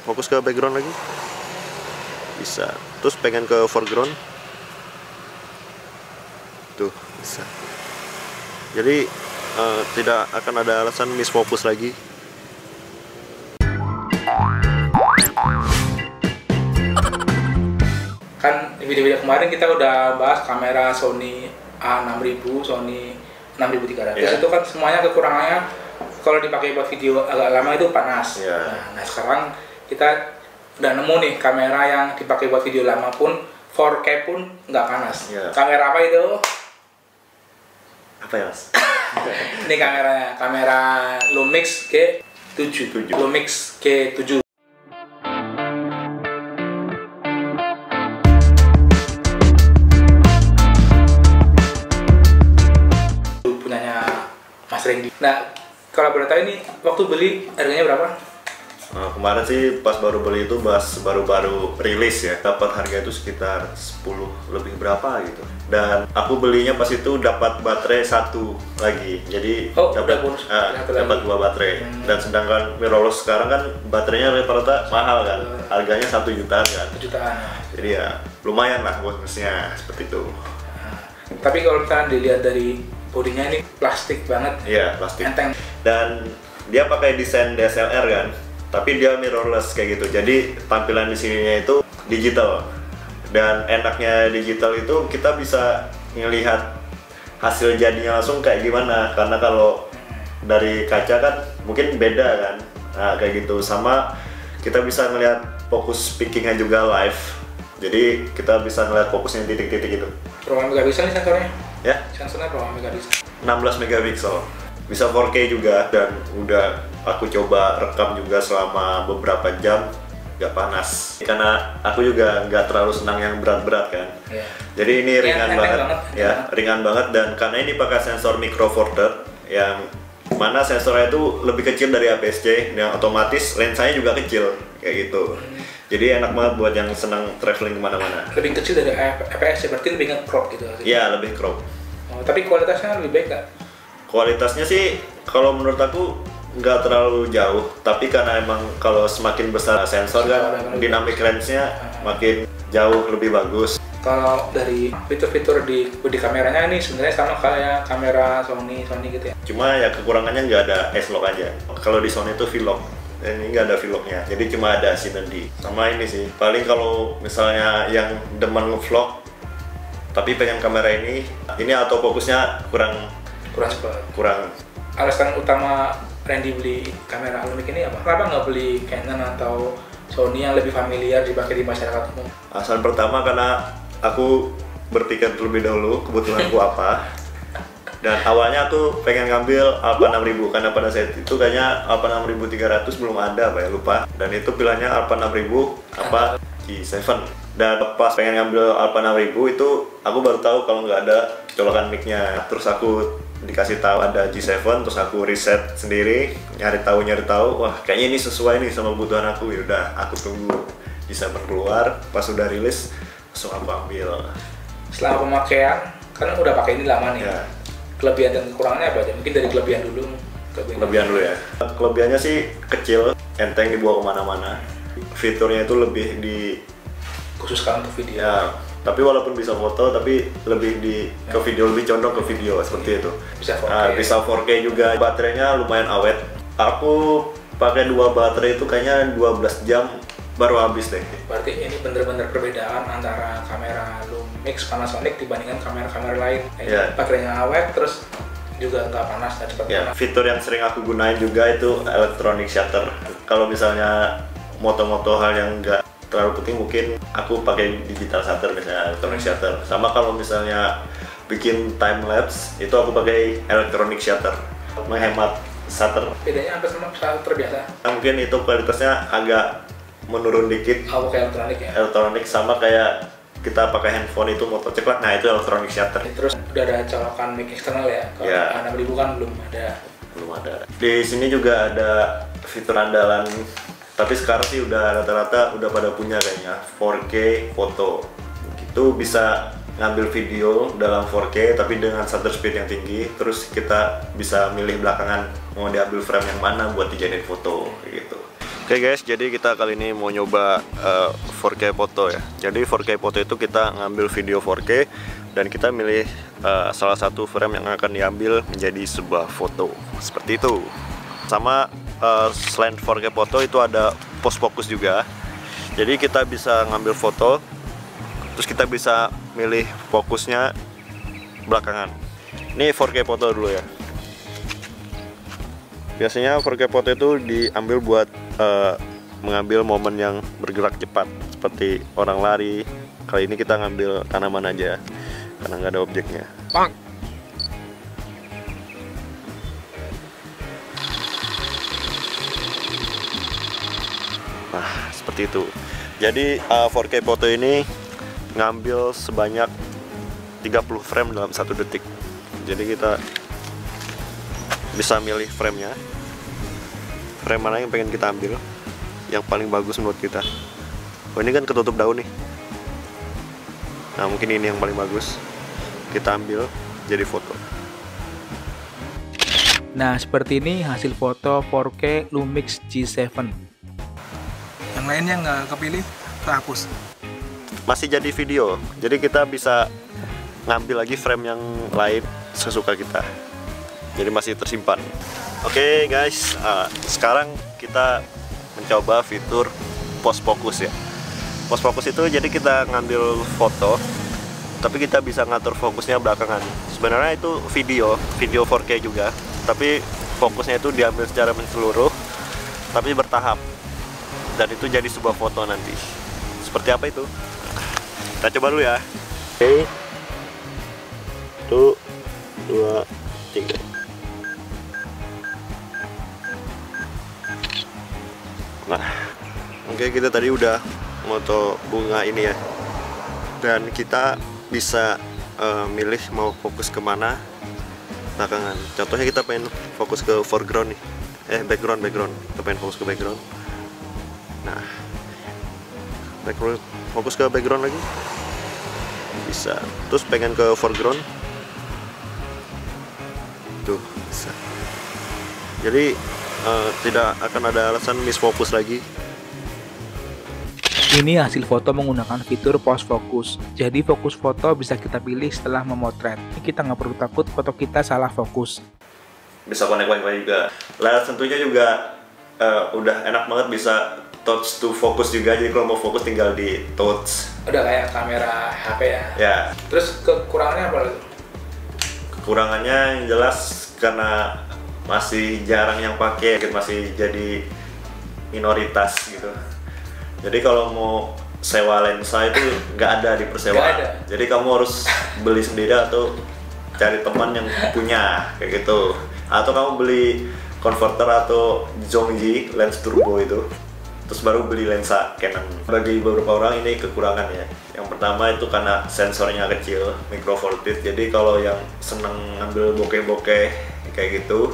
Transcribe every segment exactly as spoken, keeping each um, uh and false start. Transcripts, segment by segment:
fokus ke background lagi, bisa. Terus pengen ke foreground, tuh bisa. Jadi uh, tidak akan ada alasan misfokus lagi. Kan di video-video kemarin kita udah bahas kamera Sony A enam ribu, Sony enam ribu tiga ratus. Yeah. Itu kan semuanya kekurangannya kalau dipakai buat video agak lama itu panas. Yeah. Nah, nah sekarang kita udah nemu nih kamera yang dipakai buat video lama pun four K pun nggak panas. Yeah. Kamera apa itu? Apa ya, Mas? Ini kameranya, kamera Lumix G tujuh. Lumix G tujuh. Mas Randy. Nah, kalau boleh tahu ini waktu beli harganya berapa? Nah, kemarin sih pas baru beli itu pas baru-baru rilis ya, dapat harga itu sekitar sepuluh lebih berapa gitu. Dan aku belinya pas itu dapat baterai satu lagi, jadi oh, dapat bonus, ah, dapat dua baterai. Hmm. Dan sedangkan mirrorless sekarang kan baterainya rata-rata mahal kan, harganya satu jutaan kan. Satu jutaan. Jadi ya lumayan lah bonusnya seperti itu. Nah, tapi kalau misalnya dilihat dari bodinya ini plastik banget. Iya, plastik. Enteng. Dan dia pakai desain D S L R kan, tapi dia mirrorless kayak gitu. Jadi tampilan di sininya itu digital. Dan enaknya digital itu kita bisa ngelihat hasil jadinya langsung kayak gimana. Karena kalau dari kaca kan mungkin beda kan. Nah, kayak gitu. Sama kita bisa ngelihat fokus pickingnya juga live. Jadi kita bisa ngelihat fokusnya titik-titik itu. Berapa megapiksel nih sensornya? Ya, sensornya berapa megapiksel? enam belas megapiksel. Bisa four K juga, dan udah aku coba rekam juga selama beberapa jam, gak panas. Karena aku juga nggak terlalu senang yang berat-berat kan. Yeah. Jadi ini yeah, ringan banget, banget, ya, yeah. ringan banget. Dan karena ini pakai sensor micro four third yang mana sensornya itu lebih kecil dari A P S C, yang otomatis lensanya juga kecil kayak gitu. Hmm. Jadi enak banget buat yang senang traveling kemana-mana. Lebih kecil dari A P S C, berarti lebih nge-crop gitu? Iya, lebih crop. Oh, tapi kualitasnya lebih baik nggak? Kualitasnya sih kalau menurut aku nggak terlalu jauh, tapi karena emang kalau semakin besar sensor kan dynamic range-nya makin jauh lebih bagus. Kalau dari fitur-fitur di di kameranya ini sebenarnya sama kayak kamera Sony Sony gitu ya? Cuma ya kekurangannya nggak ada S-Log aja. Kalau di Sony itu V-Log, ini nggak ada V-Lognya, jadi cuma ada Synergy. Sama ini sih, paling kalau misalnya yang demen nge-vlog tapi pengen kamera ini, ini autofokusnya kurang kurang cepat. Kurang. Alasan utama Randy beli kamera Lumix ini apa? Kenapa nggak beli Canon atau Sony yang lebih familiar dipakai di masyarakat umum? Alasan pertama karena aku berpikir terlebih dahulu kebutuhanku apa. Dan awalnya aku pengen ngambil Alpha enam ribu karena pada saat itu kayaknya Alpha enam ribu tiga ratus belum ada, apa ya, lupa. Dan itu pilihannya Alpha enam ribu apa G tujuh. Dan pas pengen ngambil Alpha enam ribu itu aku baru tahu kalau nggak ada colokan mic-nya. Terus aku dikasih tahu ada G tujuh, terus aku riset sendiri, nyari tahu nyari tahu, wah kayaknya ini sesuai nih sama kebutuhan aku. Ya udah, aku tunggu G tujuh keluar, pas udah rilis langsung aku ambil. Setelah pemakaian, kan udah pakai ini lama nih. Ya. Kelebihan dan kekurangannya apa aja? Mungkin dari kelebihan dulu. Kelebihan, kelebihan dulu ya. Kelebihannya sih kecil, enteng dibawa kemana-mana. Fiturnya itu lebih di khususkan untuk video. Ya, tapi walaupun bisa foto, tapi lebih di ke video, lebih condong ke video seperti itu. Bisa four K. Nah, bisa four K juga. Baterainya lumayan awet. Aku pakai dua baterai itu kayaknya dua belas jam baru habis deh. Berarti ini bener-bener perbedaan antara kamera Lumix Panasonic dibandingkan kamera-kamera lain. Yeah. Baterainya awet, terus juga nggak panas dan cepat yeah. panas. Fitur yang sering aku gunain juga itu electronic shutter. Kalau misalnya moto-moto hal yang nggak terlalu penting, mungkin aku pakai digital shutter, misalnya electronic shutter. Sama kalau misalnya bikin time lapse, itu aku pakai electronic shutter, menghemat shutter. Bedanya apa sama shutter biasa? Nah, mungkin itu kualitasnya agak menurun dikit. Oh, kayak elektronik ya? Elektronik, sama kayak kita pakai handphone itu moto cepat, nah itu electronic shutter. Terus udah ada colokan mic eksternal ya? Kalau yeah. A enam ribu kan belum ada. Belum ada. Di sini juga ada fitur andalan, tapi sekarang sih udah rata-rata udah pada punya kayaknya, four K foto. Gitu bisa ngambil video dalam four K tapi dengan shutter speed yang tinggi, terus kita bisa milih belakangan mau diambil frame yang mana buat dijadiin foto gitu. Oke okay guys, jadi kita kali ini mau nyoba uh, four K foto ya. Jadi four K foto itu kita ngambil video four K dan kita milih uh, salah satu frame yang akan diambil menjadi sebuah foto seperti itu. Sama uh, selain four K foto itu ada post focus juga. Jadi kita bisa ngambil foto, terus kita bisa milih fokusnya belakangan. Ini four K foto dulu ya. Biasanya four K foto itu diambil buat uh, mengambil momen yang bergerak cepat seperti orang lari. Kali ini kita ngambil tanaman aja karena nggak ada objeknya. Bang. Nah seperti itu. Jadi uh, four K foto ini ngambil sebanyak tiga puluh frame dalam satu detik. Jadi kita bisa milih framenya, frame mana yang pengen kita ambil, yang paling bagus menurut kita. Oh ini kan ketutup daun nih. Nah mungkin ini yang paling bagus, kita ambil jadi foto. Nah seperti ini hasil foto four K Lumix G seven. Yang lainnya nggak kepilih, kehapus. Masih jadi video, jadi kita bisa ngambil lagi frame yang lain sesuka kita. Jadi masih tersimpan. Oke okay, guys, uh, sekarang kita mencoba fitur post focus ya. Post focus itu jadi kita ngambil foto, tapi kita bisa ngatur fokusnya belakangan. Sebenarnya itu video, video four K juga, tapi fokusnya itu diambil secara menyeluruh, tapi bertahap. Dan itu jadi sebuah foto nanti. Seperti apa itu? Kita coba dulu ya. Oke, okay. Satu, dua, tiga. Nah, oke okay, kita tadi udah moto bunga ini ya, dan kita bisa uh, milih mau fokus kemana belakangan. Contohnya kita pengen fokus ke foreground nih, eh background background, kita pengen fokus ke background. Nah, background, fokus ke background lagi, bisa. Terus pengen ke foreground, tuh bisa. Jadi Uh, tidak akan ada alasan misfokus lagi. Ini hasil foto menggunakan fitur post focus. Jadi fokus foto bisa kita pilih setelah memotret. Kita nggak perlu takut foto kita salah fokus. Bisa connect wifi juga. Lah tentunya juga uh, udah enak banget bisa touch to focus juga. Jadi kalau mau fokus tinggal di touch. Udah kayak kamera H P ya. Ya. Terus kekurangannya apa lagi? Kekurangannya yang jelas karena masih jarang yang pakai, masih jadi minoritas gitu. Jadi kalau mau sewa lensa itu nggak ada di persewaan. Jadi kamu harus beli sendiri atau cari teman yang punya kayak gitu. Atau kamu beli converter atau Zhongji lens turbo itu, terus baru beli lensa Canon. Bagi beberapa orang ini kekurangan ya. Yang pertama itu karena sensornya kecil, micro four thirty. Jadi kalau yang seneng ngambil bokeh-bokeh kayak gitu,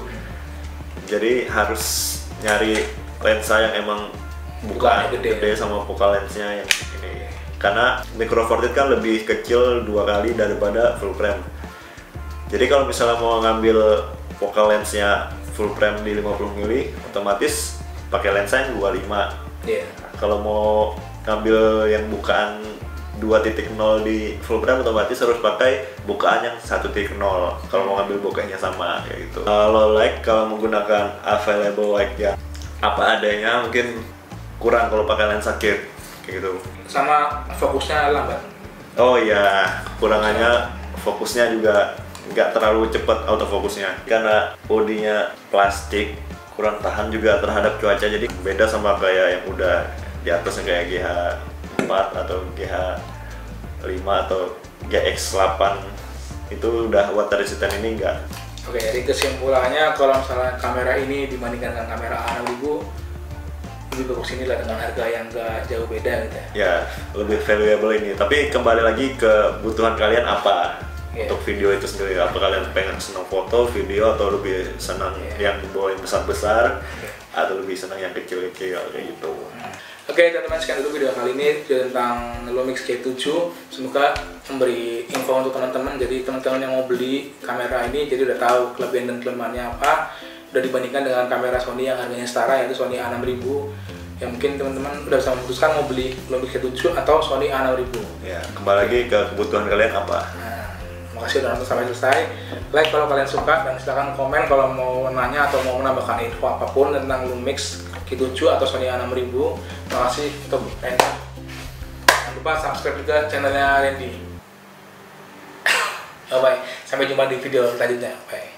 jadi harus nyari lensa yang emang bukan gede, gede sama focal lensnya yang ini. Karena micro four thirty kan lebih kecil dua kali daripada full frame. Jadi kalau misalnya mau ngambil focal lensnya full frame di lima puluh milimeter, otomatis pakai lensa yang dua puluh lima. Yeah. Kalau mau ngambil yang bukaan dua titik nol di full frame, otomatis harus pakai bukaan yang satu titik nol kalau mau ngambil bokehnya sama kayak gitu. Kalau light, kalau menggunakan available light yang apa adanya, mungkin kurang kalau pakai lensa kit kayak gitu. Sama fokusnya lambat. Oh iya, kurangannya fokusnya juga nggak terlalu cepat autofokusnya karena bodinya plastik, kurang tahan juga terhadap cuaca. Jadi beda sama kayak yang udah di atasnya kayak G H empat atau G H lima atau G X delapan, itu udah water resistant, ini enggak. Oke, jadi kesimpulannya kalau misalnya kamera ini dibandingkan dengan kamera A enam ribu, lebih bagus ini lah dengan harga yang enggak jauh beda gitu ya. Ya, lebih valuable ini. Tapi kembali lagi ke kebutuhan kalian apa yeah. untuk video itu sendiri. Apa kalian pengen senang foto, video, atau lebih senang yeah. yang dibawa yang besar-besar, okay. atau lebih senang yang kecil-kecil kayak gitu. Oke okay, teman-teman, sekian dulu video kali ini tentang Lumix G tujuh. Semoga memberi info untuk teman-teman. Jadi teman-teman yang mau beli kamera ini jadi udah tahu kelebihan dan kelemahannya apa. Udah dibandingkan dengan kamera Sony yang harganya setara, yaitu Sony A enam ribu. ya mungkin teman-teman udah bisa memutuskan mau beli Lumix Q tujuh atau Sony A enam ribu. Ya, kembali lagi ke kebutuhan kalian apa. Nah, makasih udah nonton sampai selesai. Like kalau kalian suka dan silahkan komen kalau mau nanya atau mau menambahkan info apapun tentang Lumix Q tujuh atau Sony A enam ribu. Makasih untuk Randy. Jangan lupa subscribe juga channelnya Randy. Bye bye. Sampai jumpa di video selanjutnya. Bye.